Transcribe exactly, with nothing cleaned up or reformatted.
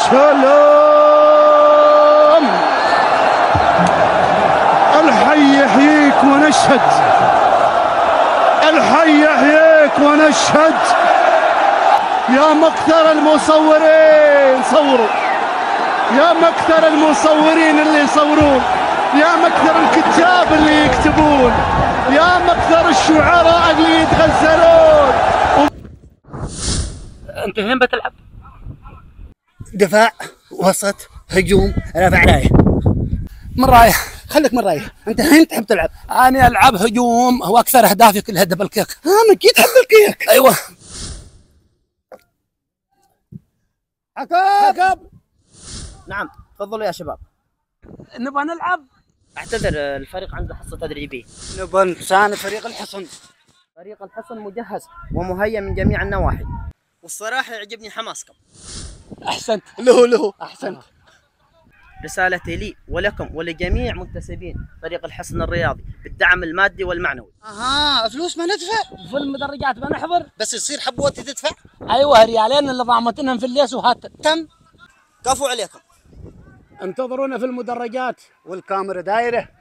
سلام. الحي يحييك ونشهد، الحي يحييك ونشهد. يا مكثر المصورين صوروا، يا مكثر المصورين اللي يصورون، يا مكثر الكتاب اللي يكتبون، يا مكثر الشعراء اللي يتغزلون. انت وين بتلعب؟ دفاع، وسط، هجوم، رافع رايه. من رايه، خليك من رايه، انت وين تحب تلعب؟ انا العب هجوم واكثر اهدافي كلها دبل كيك. ها اكيد تحب الكيك. ايوه. حكم حكم. نعم تفضلوا يا شباب. نبغى نلعب. اعتذر الفريق عنده حصة تدريبية. نبغى نساند فريق الحصن. فريق الحصن مجهز ومهيأ من جميع النواحي، والصراحة يعجبني حماسكم. احسنت. له له احسنت. رسالتي لي ولكم ولجميع منتسبين فريق الحصن الرياضي بالدعم المادي والمعنوي. اها فلوس ما ندفع؟ في المدرجات بنحضر. بس يصير حبوتي تدفع؟ ايوه ريالين اللي ضامتنهم في الليس وهات. تم. كفو عليكم. انتظرونا في المدرجات. والكاميرا دايره.